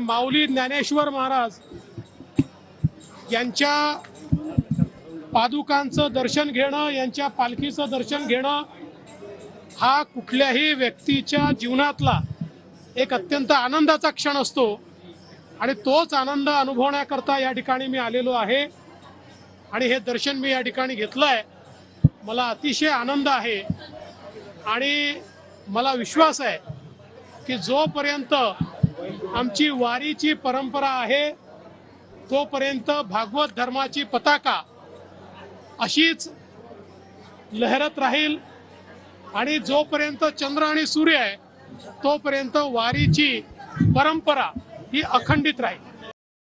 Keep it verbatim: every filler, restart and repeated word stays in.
माऊली ज्ञानेश्वर महाराज यांच्या पादुकांचं दर्शन घेणं, यांच्या पालखीचं दर्शन घेणं हा कुठल्याही व्यक्तीच्या जीवनातला एक अत्यंत आनंदाचा क्षण असतो आणि तोच आनंद अनुभवण्याकरता या ठिकाणी मी आलेलो आहे आणि हे दर्शन मी या ठिकाणी घेतलंय। मला अतिशय आनंद आहे आणि मला विश्वास आहे की जोपर्यंत आमची वारीची परंपरा आहे तोपर्यंत भागवत धर्माची पताका अशीच लहरत राहील आणि जोपर्यंत चंद्र आणि सूर्य आहे तोपर्यंत वारीची परंपरा ही अखंडित राहील।